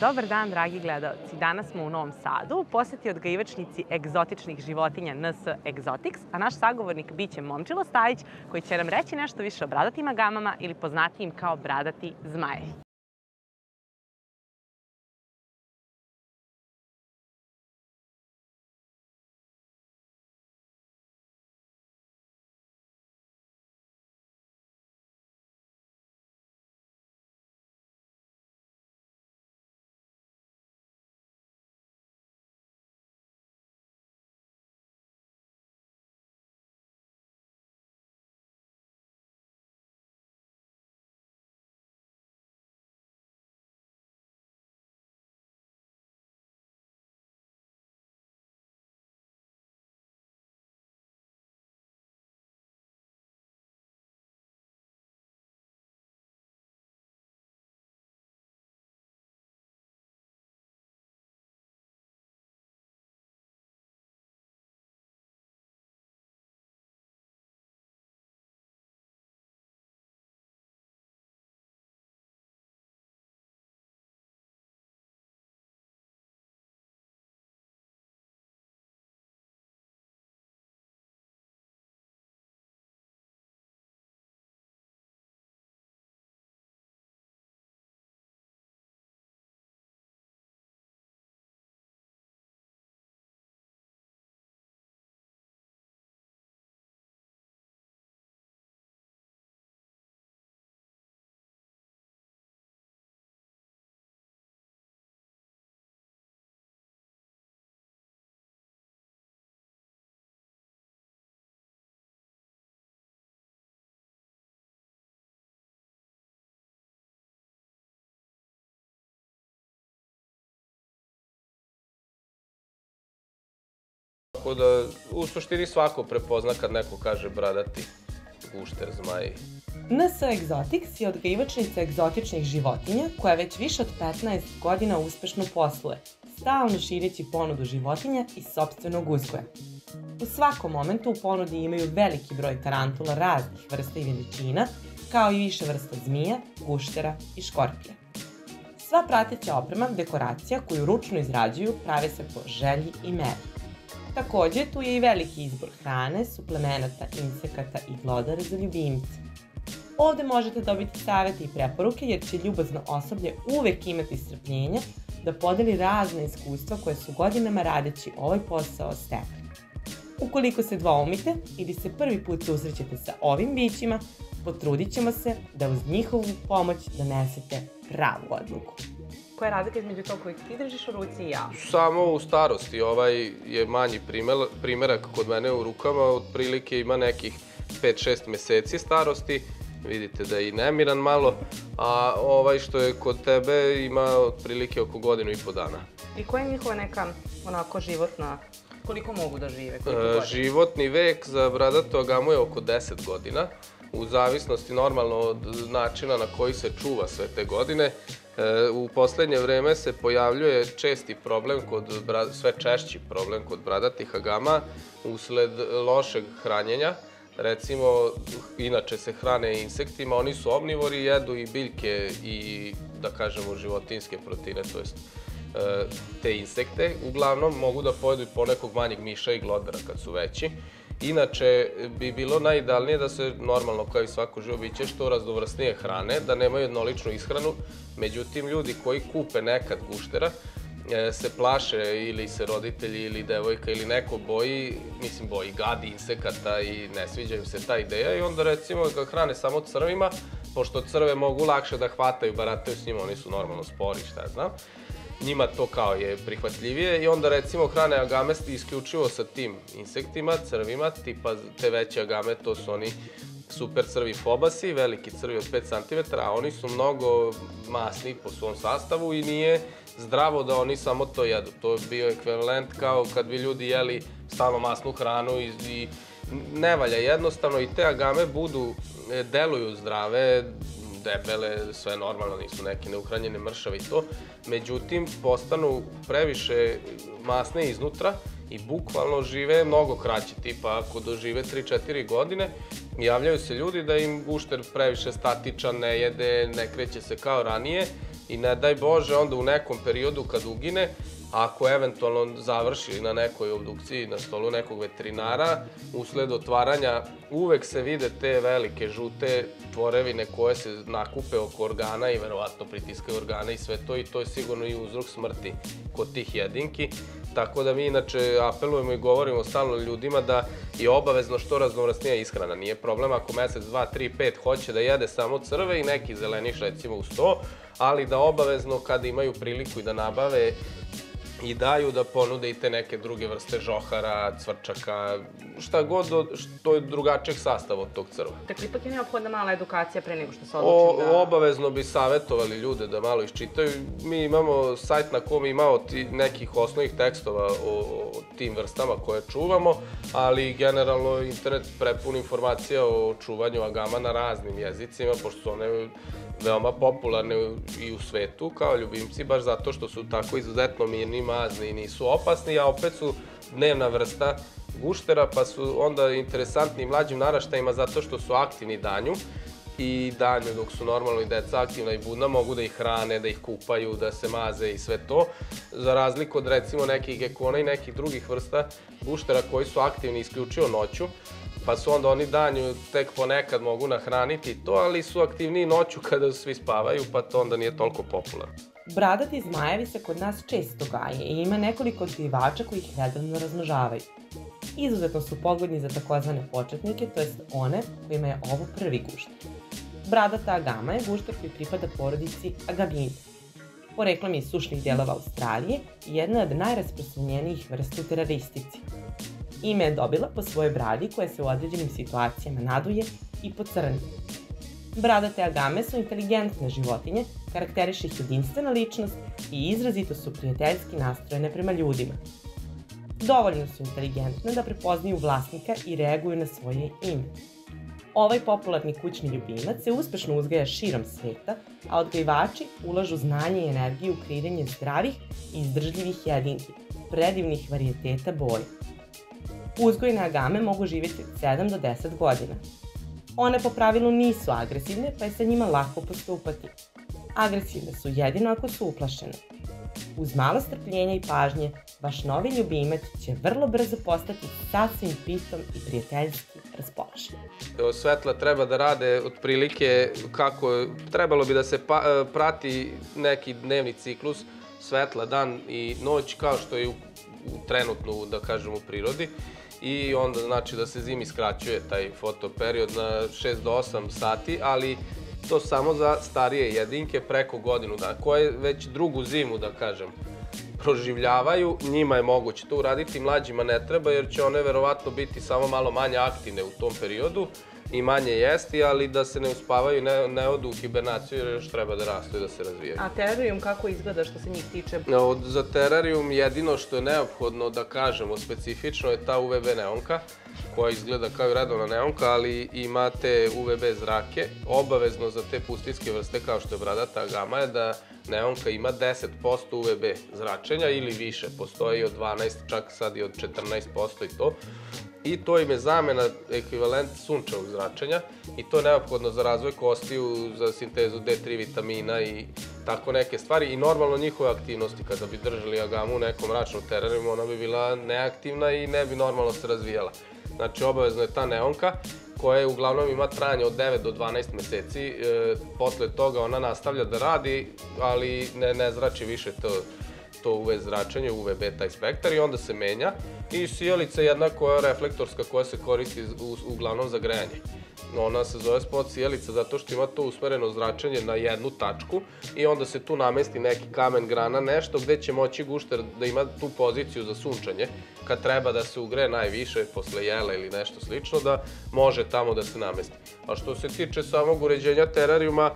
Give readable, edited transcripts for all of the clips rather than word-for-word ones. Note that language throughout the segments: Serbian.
Dobar dan, dragi gledalci. Danas smo u Novom Sadu u poseti odgajivačnici egzotičnih životinja NS Exotics, a naš sagovornik biće Momčilo Stajić, koji će nam reći nešto više o bradatim agamama ili poznatijim kao bradati zmajevi. Tako da, u suštini svako prepozna kad neko kaže bradati gušter, zmaji. NS Exotics je odgajivačnica egzotičnih životinja koja već više od 15 godina uspešno posluje, stalno šireći ponudu životinja iz sopstvenog uzgoja. U svakom momentu u ponudi imaju veliki broj tarantula raznih vrsta i veličina, kao i više vrsta zmija, guštera i škorpija. Sva prateća oprema, dekoracija koju ručno izrađuju prave se po želji i meri. Takođe, tu je i veliki izbor hrane, suplemenata, insekata i glodara za ljubimce. Ovde možete dobiti savete i preporuke jer će ljubazno osoblje uvek imati strpljenja da podeli razne iskustva koje su godinama radeći ovaj posao stekli. Ukoliko se dvoumite ili se prvi put susrećete sa ovim bićima, potrudit ćemo se da uz njihovu pomoć donesete pravu odluku. Koja je razlika između tog kojeg ti držiš u ruci i ja? Samo u starosti, ovaj je manji primerak kod mene u rukama, otprilike ima nekih 5-6 meseci starosti, vidite da je i nemiran malo, a ovaj što je kod tebe ima otprilike oko godinu i po dana. I koja je njihova neka, onako, životna, koliko mogu da žive? Životni vek za bradatu agamu je oko 10 godina, u zavisnosti normalno od načina na koji se čuva sve te godine. U poslednje vreme se pojavljuje česti problem, sve češći problem kod bradatih agama usled lošeg hranjenja. Recimo, inače se hrane insektima, oni su omnivori, jedu i biljke i, da kažemo, životinjske proteine, to jest te insekte. Uglavnom mogu da pojedu i ponekog manjeg miša i glodara kad su veći. Inače, bi bilo najidealnije da se normalno, kao i svako živo biće, što raznovrsnije hrane, da nemaju jednoličnu ishranu. Međutim, ljudi koji kupe nekad guštera se plaše ili se roditelji ili devojka ili neko boji, gadi insekata i ne sviđa im se ta ideja i onda recimo ga hrane samo crvima, pošto crve mogu lakše da hvataju, barataju s njima, oni su normalno spori, šta znam. Njima to kao je prihvatljivije i onda recimo hrane agame isključivo sa tim insektima, crvima, tipa te veće agame, to su oni super crvi fobasi, veliki crvi od 5 cm, a oni su mnogo masni po svom sastavu i nije zdravo da oni samo to jedu. To je bio ekvivalent kao kad bi ljudi jeli stalno masnu hranu i ne valja jednostavno i te agame deluju zdrave, debele, sve normalno, nisu neki neuhranjene mršave i to. Međutim, postanu previše masne iznutra i bukvalno žive mnogo kraće. Tipa, ako dožive 3-4 godine, javljaju se ljudi da im gušter previše statičan, ne jede, ne kreće se kao ranije i ne daj Bože onda u nekom periodu kad ugine, ako eventualno završi na nekoj obdukciji na stolu nekog veterinara, usled otvaranja uvek se vide te velike žute tvorevine koje se nakupe oko organa i verovatno pritiskaju organe i sve to, i to je sigurno i uzrok smrti kod tih jedinki. Tako da mi inače apelujemo i govorimo stalno ljudima da je obavezno što raznovrsnija ishrana. Nije problem ako mesec, 2, 3, 5 hoće da jede samo crve i neki zeleniš recimo uz to, ali da obavezno kada imaju priliku i da nabave i daju da ponude i te neke druge vrste žohara, cvrčaka, šta god što je drugačijeg sastava od tog crva. Dakle, ipak je neophodna mala edukacija pre nego što se odlučim da... Obavezno bi savjetovali ljude da malo iščitaju. Mi imamo sajt na kom imamo nekih osnovnih tekstova o tim vrstama koje čuvamo, ali generalno internet prepun informacija o čuvanju agama na raznim jezicima, pošto su one veoma popularne i u svetu kao ljubimci, baš zato što su tako izuzetno mirni, mazni i nisu opasni, a opet su dnevna vrsta guštera, pa su onda interesantni mlađim naraštajima zato što su aktivni danju i danju dok su normalno i deca aktivna i budna, mogu da ih hrane, da ih kupaju, da se maze i sve to, za razliku od recimo nekih gekona i nekih drugih vrsta guštera koji su aktivni isključivo noću, pa su onda oni danju tek ponekad mogu nahraniti to, ali su aktivniji noću kada svi spavaju, pa to onda nije toliko popularno. Bradati zmajevi se kod nas često gaje i ima nekoliko odgajivača koji ih redovno razmnožavaju. Izuzetno su pogodni za takozvane početnike, to jest one kojima je ovo prvi gušter. Bradata agama je gušter koji pripada porodici Agavine. Poreklom je iz sušnih dijelova Australije i jedna od najrasprostranjenijih vrsta u teraristici. Ime je dobila po svojoj bradi koja se u određenim situacijama naduje i pocrni. Bradate agame su inteligentne životinje, karakteriše ih jedinstvena ličnost i izrazito su prijateljski nastrojene prema ljudima. Dovoljno su inteligentne da prepoznaju vlasnika i reaguju na svoje ime. Ovaj popularni kućni ljubimac se uspešno uzgaja širom sveta, a odgajivači ulažu znanje i energiju u kreiranje zdravih i izdržljivih jedinki, predivnih varijeteta boja. Uzgojene agame mogu živjeti od 7 do 10 godina. One po pravilu nisu agresivne, pa je sa njima lako postupati. Agresivne su jedino ako su uplašene. Uz malo strpljenja i pažnje, vaš novi ljubimac će vrlo brzo postati sasvim pitom i prijateljski raspoložen. Svetla treba da rade otprilike kako trebalo bi da se prati neki dnevni ciklus svetla, dan i noć, kao što je trenutno, da kažem, u prirodi. I onda znači da se zimi skraćuje taj fotoperiod na 6 do 8 sati, ali to samo za starije jedinke preko godinu dana, koje već drugu zimu, da kažem, proživljavaju. Njima je moguće to uraditi, mlađima ne treba, jer će one verovatno biti samo malo manje aktivne u tom periodu i manje jesti, ali da se ne uspavaju i ne odu u hibernaciju, jer još treba da rastu i da se razvijaju. A terarijum kako izgleda što se njih tiče? Za terarijum jedino što je neophodno da kažemo specifično je ta UVB neonka, koja izgleda kao i redovna neonka, ali ima te UVB zrake. Obavezno za te pustinjske vrste kao što je bradata agama je da neonka ima 10% UVB zračenja ili više, postoji od 12, čak sad i od 14% i to. I to im je zamena, ekvivalent sunčevog zračenja, i to je neophodno za razvoj kostiju, za sintezu D3 vitamina i tako neke stvari. I normalno njihove aktivnosti, kada bi držali agamu u nekom mračnom terarijumu, ona bi bila neaktivna i ne bi normalno se razvijala. Znači, obavezno je ta neonka, koja uglavnom ima trajanje od 9 do 12 meseci. Posle toga ona nastavlja da radi, ali ne zrači više to UV zračenje, UVB taj spektar, i onda se menja. I sijalica je jedna koja reflektorska, koja se koristi uglavnom za grejanje. Ona se zove spot sijalica zato što ima to usmereno zračenje na jednu tačku i onda se tu namesti neki kamen, grana, nešto gde će moći gušter da ima tu poziciju za sunčanje, kad treba da se ugreje najviše posle jela ili nešto slično, da može tamo da se namesti. A što se tiče samog uređenja terarijuma,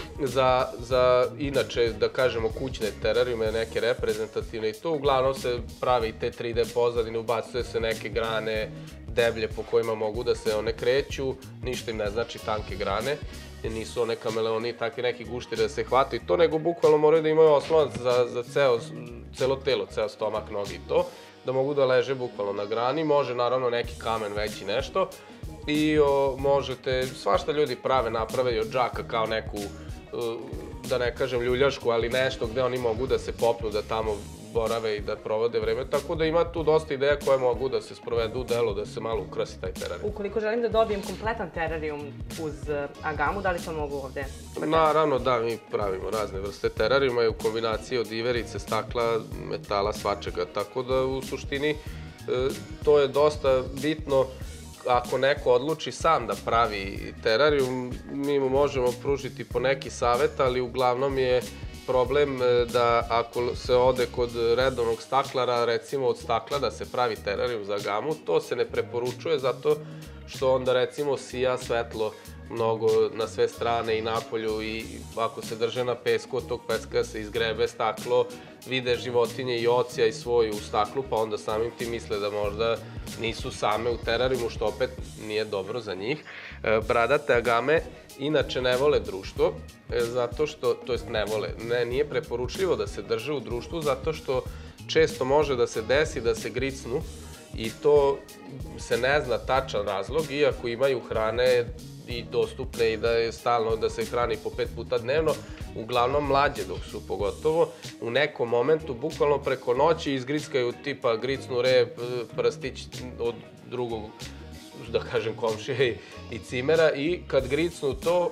za inače, da kažemo, kućne terarijume, neke reprezentativne i to, uglavnom se pravi i te 3D pozadine, ubacuje se neke grane, deblje po kojima mogu da se one kreću, ništa im ne znači tanke grane, nisu one kameleoni i takvi neki gušteri da se hvataju to, nego bukvalno moraju da imaju oslonac za celo telo, ceo stomak, nogi i to, da mogu da leže bukvalno na grani. Može naravno neki kamen veći nešto i možete, svašta ljudi naprave i od džaka kao neku da ne kažem ljuljašku, ali nešto gde oni mogu da se popnu, da tamo borave i da provode vreme, tako da ima tu dosta ideja koje mogu da se sprovedu u delo, da se malo ukrasi taj terarijum. Ukoliko želim da dobijem kompletan terarijum uz agamu, da li to mogu ovde? Naravno da, mi pravimo razne vrste terarijuma i u kombinaciji od iverice, stakla, metala, svačega, tako da u suštini to je dosta bitno. Ako neko odluči sam da pravi terarijum, mi mu možemo pružiti po neki savet, ali uglavnom je problem da ako se ode kod redovnog staklara, recimo od stakla da se pravi terarijum za agamu, to se ne preporučuje zato što onda recimo sija svetlo mnogo na sve strane i napolju i ako se drže na pesku od tog peska se izgrebe staklo, vide životinje i ocija i svoju u staklu, pa onda samim ti misle da možda nisu same u terarijumu, što opet nije dobro za njih. Bradate agame inače ne vole društvo, zato što, to jest ne vole, nije preporučljivo da se drže u društvu, zato što često može da se desi da se gricnu i to se ne zna tačan razlog, iako imaju hrane i dostupne i da je stalno da se hrani po 5 puta dnevno, uglavnom mlađe dok su pogotovo, u nekom momentu, bukvalno preko noći izgrickaju tipa gricnu rep, prstić od drugog, da kažem, komšije i cimera i kad gricnu to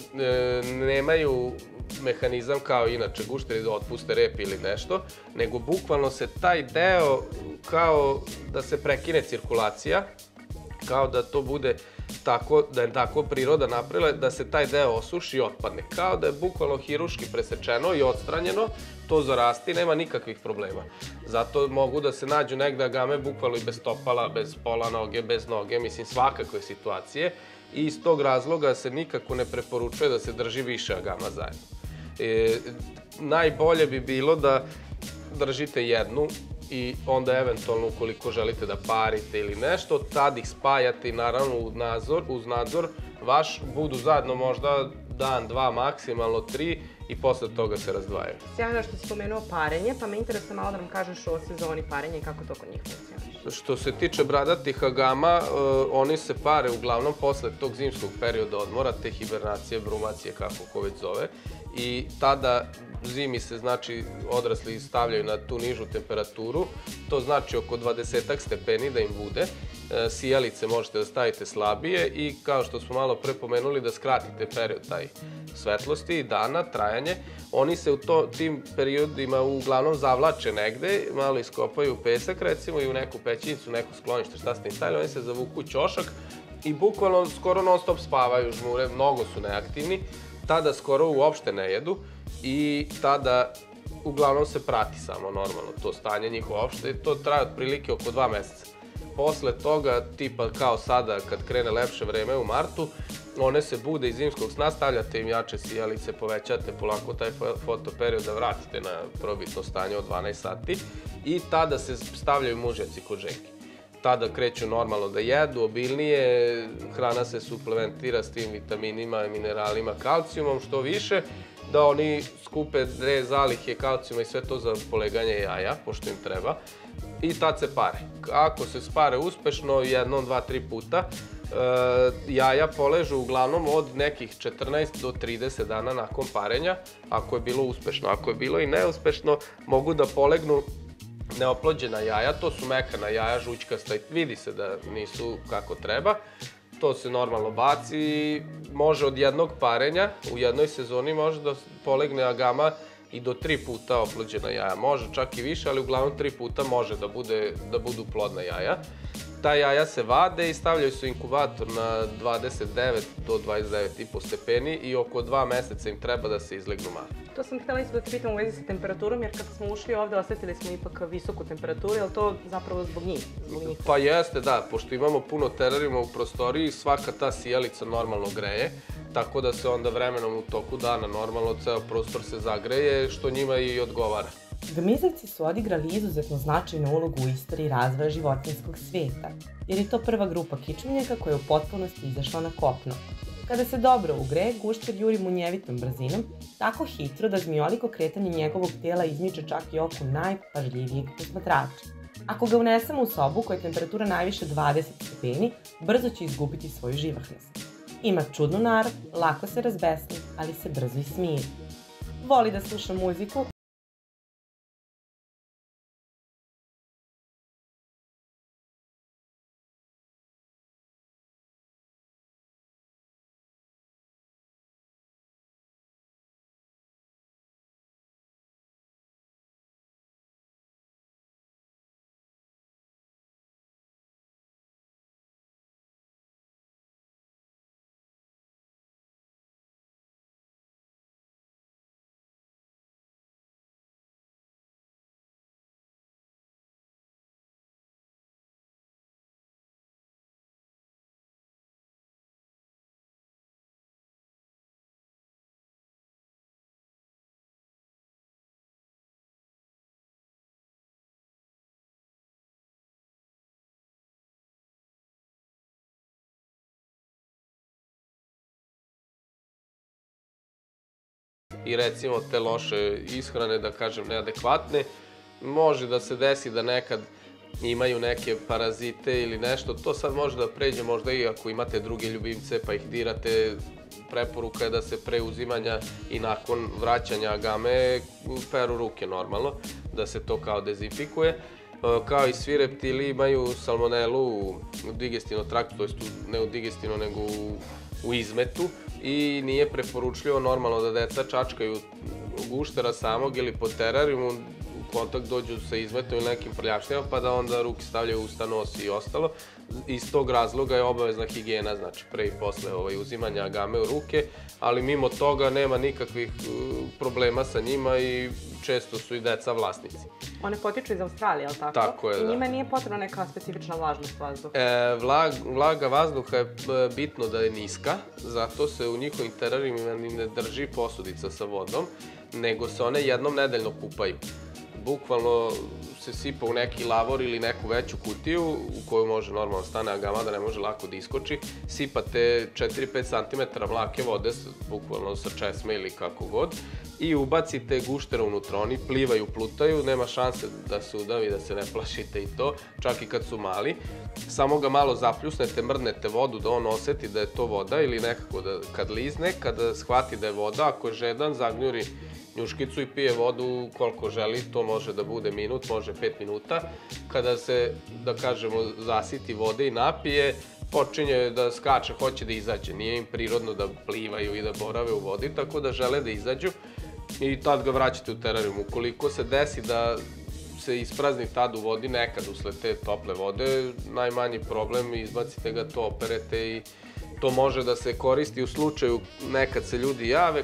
nemaju mehanizam kao inače gušteri da otpuste rep ili nešto, nego bukvalno se taj deo kao da se prekine cirkulacija, kao da to bude tako, da je tako priroda napravila, da se taj deo osuši i otpadne. Kao da je bukvalno hiruški presečeno i odstranjeno, to zarasti, nema nikakvih problema. Zato mogu da se nađu negde agame bukvalno i bez stopala, bez pola noge, bez noge, mislim svakakve situacije. I iz tog razloga se nikako ne preporučuje da se drži više agama zajedno. Najbolje bi bilo da držite jednu i onda eventualno ukoliko želite da parite ili nešto, tad ih spajate i naravno uz nadzor vaš, budu zajedno možda dan, dva, maksimalno 3 i posle toga se razdvajaju. Sjajno što si pomenuo parenje, pa me interesuje malo da nam kažeš o sezoni parenja i kako to kod njih funkcioniše. Što se tiče bradatih agama, oni se pare uglavnom posle tog zimskog perioda odmora, te hibernacije, brumacije, kako ko već zove, i tada zimi se, znači, odrasli stavljaju na tu nižu temperaturu, to znači oko 20 stepeni da im bude, sijalice možete da stavite slabije i kao što smo malo pre pomenuli da skratite period taj svetlosti i dana, trajanje, oni se u tim periodima uglavnom zavlače negde, malo iskopaju pesak recimo i u neku pećinicu, neku sklonište, šta ste im stavili, oni se zavuku u ćošak i bukvalno skoro non stop spavaju, žmure, mnogo su neaktivni, tada skoro uopšte ne jedu i tada uglavnom se prati samo normalno to stanje njihovo opšte i to traje otprilike oko 2 meseca. Posle toga, tipa kao sada kad krene lepše vreme u martu, one se bude iz zimskog sna, stavljate im jače sijalice, povećate polako taj fotoperiod da vratite na probitno stanje od 12 sati i tada se stavljaju mužjaci kod ženki. Tada kreću normalno da jedu, obilnije, hrana se suplementira s tim vitaminima, mineralima, kalcijumom, što više, da oni skupe 2 zalihe kalcijuma i sve to za poleganje jaja, pošto im treba, i tad se pare. Ako se spare uspešno, jednom, 2-3 puta, jaja poležu uglavnom od nekih 14 do 30 dana nakon parenja, ako je bilo uspešno. Ako je bilo i neuspešno, mogu da polegnu neoplođena jaja, to su mekana jaja, žućkasta, vidi se da nisu kako treba. To se normalno baci i može od jednog parenja, u jednoj sezoni može da polegne agama i do 3 puta oplođena jaja. Može čak i više, ali uglavnom 3 puta može da budu plodna jaja. Ta jaja se vade i stavljaju se u inkubator na 29 do 29,5 stepeni i oko 2 meseca im treba da se izlegnu mali. To sam htjela isto da te pitam u vezi sa temperaturom, jer kad smo ušli ovde osetili smo ipak visoku temperaturu, je li to zapravo zbog njih? Pa jeste, da, pošto imamo puno terarijuma u prostoriji, svaka ta sijalica normalno greje, tako da se onda vremenom u toku dana normalno ceo prostor se zagreje, što njima i odgovara. Gmizavci su odigrali izuzetno značajnu ulogu u istoriji razvoja životinjskog sveta, jer je to prva grupa kičmenjaka koja je u potpunosti izašla na kopno. Kada se dobro ugreje, gušter juri munjevitom brzinom, tako hitro da zmijoliko kretanje njegovog tela izmiče čak i oko najpažljivijeg posmatrača. Ako ga unesemo u sobu koja je temperatura najviše 20 stepeni, brzo će izgubiti svoju živahnost. Ima čudnu narav, lako se razbesni, ali se brzo i smije. Voli da sluša muziku, i recimo te loše ishrane, da kažem neadekvatne, može da se desi da nekad imaju neke parazite ili nešto, to sad može da pređe možda i ako imate druge ljubimce pa ih dirate, preporuka je da se pre uzimanja i nakon vraćanja agame peru ruke normalno, da se to kao dezinfikuje. Kao i svi reptili imaju salmonelu u digestivnom traktu, to jest ne u digestivnom nego u izmetu i nije preporučljivo normalno da deca čačkaju guštera samog ili po terarijumu, u kontakt dođu sa izmetom ili nekim prljavštinama pa da onda ruke stavljaju u usta, nos i ostalo. Iz tog razloga je obavezna higijena, znači pre i posle uzimanja agame u ruke, ali mimo toga nema nikakvih problema sa njima i često su i deca vlasnici. One potiču iz Australije, ali tako? Tako je, da. I njima nije potrebna neka specifična vlažnost vazduha? Vlaga vazduha je bitno da je niska, zato se u njihovim terarijima ne drži posudica sa vodom, nego se one jednom nedeljno kupaju. Bukvalno se sipa u neki lavor ili neku veću kutiju u koju može normalno stane agama, da ne može lako da iskoči. Sipate 4-5 cm mlake vode, bukvalno sa česme ili kako god, i ubacite guštera unutra. Oni plivaju, plutaju, nema šanse da se udavi, da se ne plašite i to, čak i kad su mali. Samo ga malo zapljusnete, mrdnete vodu da on oseti da je to voda ili nekako da kad lizne, kada shvati da je voda, ako je žedan, zagnjuri njuškicu i pije vodu koliko želi, to može da bude minut, može 5 minuta. Kada se, da kažemo, zasiti vode i napije, počinje da skače, hoće da izađe. Nije im prirodno da plivaju i da borave u vodi, tako da žele da izađu i tad ga vraćate u terarijum. Ukoliko se desi da se isprazni tad u vodi nekad usled te tople vode, najmanji problem, izbacite ga, to operete i to može da se koristi u slučaju nekad se ljudi jave,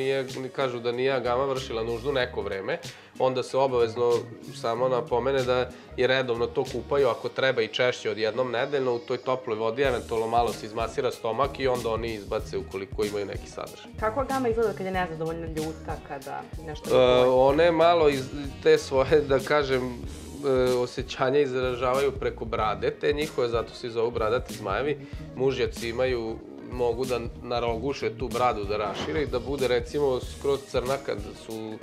kažu da nije agama vršila nuždu neko vreme, onda se obavezno samo napomene da je redovno to kupaju, ako treba i češće od jednom nedeljno u toj toploj vodi, eventualno malo se izmasira stomak i onda oni izbace ukoliko imaju neki sadržaj. Kako agama izgleda kad je nezadovoljna, ljuta, kada nešto ne povoji? One malo iz te svoje, da kažem, osjećanja izražavaju preko brade, te njihove, zato se zovu bradati zmajevi. Mužjaci mogu da naroguše tu bradu, da rašire i da bude recimo skroz crna kad su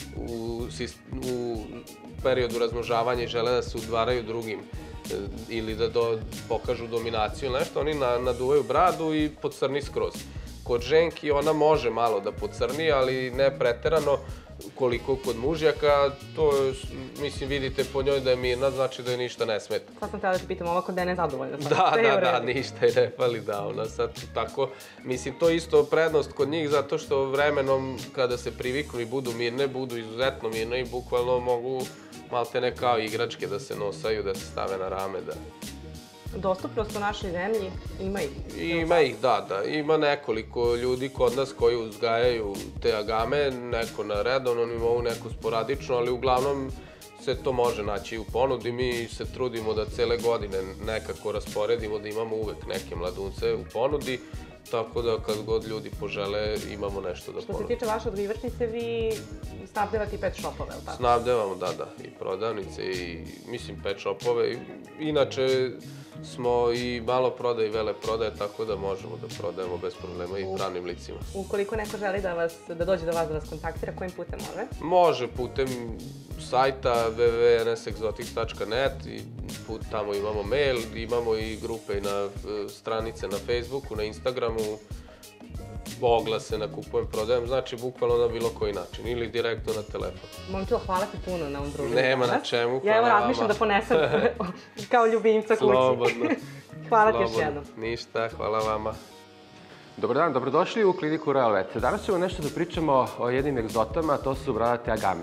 u periodu razmnožavanja i žele da se udvaraju drugim ili da pokažu dominaciju ili nešto, oni naduvaju bradu i pocrni skroz. Kod ženki ona može malo da pocrni, ali ne preterano, koliko kod mužjaka, to mislim vidite po njoj da je mirna, znači da je ništa ne smeta. Sad sam htjela da ti pitam ovako da je nezadovoljna. Da, ništa je ne fali da ona sad tako, mislim to je isto prednost kod njih zato što vremenom kada se priviknu i budu mirne, budu izuzetno mirne i bukvalno mogu maltene kao igračke da se nosaju, da se stave na rame, da... Dostupnost u našoj zemlji, ima ih? Ima ih, da. Ima nekoliko ljudi kod nas koji uzgajaju te agame, neko na redovnom nivou, neko sporadično, ali uglavnom se to može naći u ponudi. Mi se trudimo da cele godine nekako rasporedimo, da imamo uvek neke mladunce u ponudi, tako da kad god ljudi požele imamo nešto da ponudimo. Što se tiče vaše odgivačnice, vi snabdevate i pet shopove, je li tako? Snabdevamo, da. I prodavnice i, mislim, pet shopove. Inače, smo i malo prodaje i vele prodaje, tako da možemo da prodajemo bez problema i pravnim licima. Ukoliko neko želi da dođe do vas, da vas kontaktira, kojim putem može? Može putem sajta www.nsexotics.net i tamo imamo mail, imamo i grupe i na stranice na Facebooku, na Instagramu, oglase na kupujem, prodajem, znači bukvalno na bilo koji način ili direktno na telefon. Momčilo, hvala ti puno na ovom druženju. Nema na čemu, hvala vama. Ja evo razmišljam da ponesem kao ljubimca kući. Slobodno. Hvala ti još jednom. Ništa, hvala vama. Dobar dan, dobrodošli u kliniku Royal Vet. Danas ćemo nešto da pričamo o jednim egzotama, a to su bradate agame.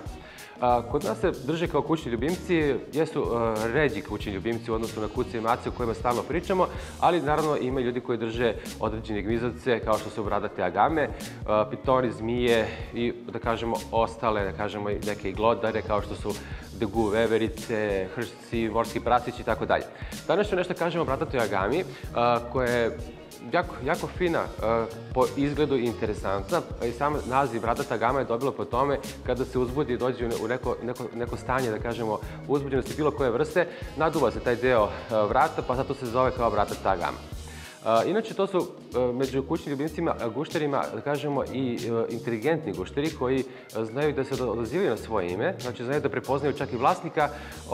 Kod nas se drže kao kućni ljubimci, jesu ređi kućni ljubimci u odnosu na kuce i mace o kojima stalno pričamo, ali naravno ima ljudi koji drže određene gmizavce kao što su bradate agame, pitoni, zmije i da kažemo ostale, da kažemo neke glodare kao što su degu, veverice, hršci, morski prasići i tako dalje. Danas ću nešto kažemo o bradatoj agami koja je jako fina, po izgledu i interesantna. I sam naziv bradata agama je dobilo po tome kada se uzbudi i dođe u neko stanje, da kažemo, uzbuđenosti bilo koje vrste, naduva se taj deo vrata, pa zato se zove kao bradata agama. Inače, to su među kućnim ljubimcima gušterima, da kažemo, i inteligentni gušteri koji znaju da se odazivaju na svoje ime, znači znaju da prepoznaju čak i vlasnika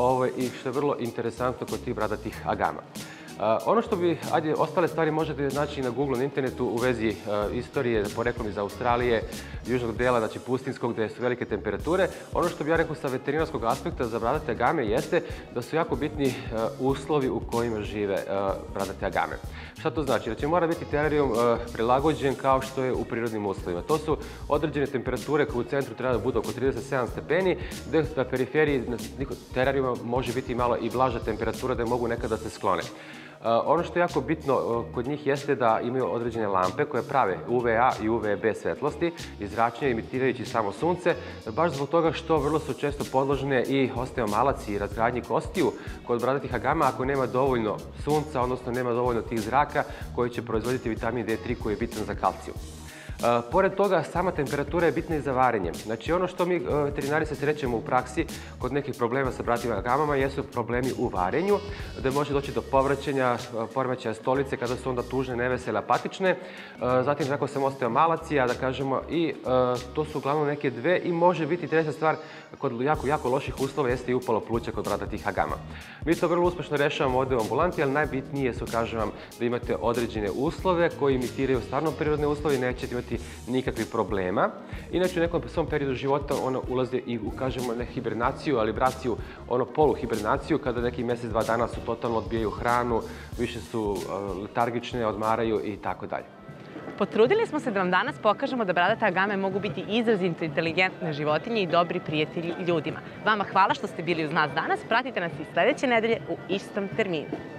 i što je vrlo interesantno kod tih bradatih agama. Ono što bi, ostale stvari možete naći na Google, na internetu u vezi istorije, poreklom iz Australije, južnog dela, znači pustinskog, gde su velike temperature. Ono što bi ja rekao sa veterinarskog aspekta za bradate agame jeste da su jako bitni uslovi u kojima žive bradate agame. Šta to znači? Znači mora biti terarijum prilagođen kao što je u prirodnim uslovima. To su određene temperature koje u centru treba da budu oko 37 stepeni, gde na periferiji terarijuma može biti malo i blaža temperatura da mogu nekada da se sklone. Ono što je jako bitno kod njih jeste da imaju određene lampe koje prave UVA i UVB svetlosti i zračenje imitirajući samo sunce, baš zbog toga što vrlo su često podložne i osteomalac i razgradnji kostiju kod bradatih agama ako nema dovoljno sunca, odnosno nema dovoljno tih zraka koji će proizvoditi vitamin D3 koji je bitan za kalcijum. Pored toga, sama temperatura je bitna i za varenje. Znači, ono što mi veterinari se srećemo u praksi kod nekih problema sa bradatim agamama jesu problemi u varenju, gde može doći do povraćanja, poremećaja stolice kada su onda tužne, nevesele, apatične. Zatim, rekao sam, osteomalacija, da kažemo, i to su uglavnom neke dve i može biti treća stvar kod jako loših uslova jeste i upalo pluća kod bradatih agama. Mi to vrlo uspešno rešavamo ovde u ambulanti, ali najbitnije su, kažem vam, da imate određene uslove koji imitiraju stvarno prirodne uslove i nećete imati nikakvih problema. Inače, u nekom svom periodu života ono ulaze i u, kažemo, ne hibernaciju, ali libraciju, ono poluhibernaciju, kada neki mesec, 2 dana su totalno odbijaju hranu, više su letargične, odmaraju i tako dalje. Potrudili smo se da vam danas pokažemo da bradate agame mogu biti izrazito inteligentne životinje i dobri prijatelji ljudima. Vama hvala što ste bili uz nas danas. Pratite nas i sledeće nedelje u istom terminu.